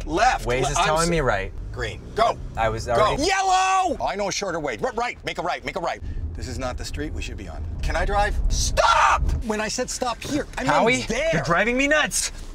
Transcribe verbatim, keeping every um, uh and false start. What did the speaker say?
left. Waze is I'm telling s- me right. Green. Go. I was Go. already... Yellow! I know a shorter way. R right. Make a right. Make a right. This is not the street we should be on. Can I drive? Stop! When I said stop here, I meant Howie, there. you're driving me nuts.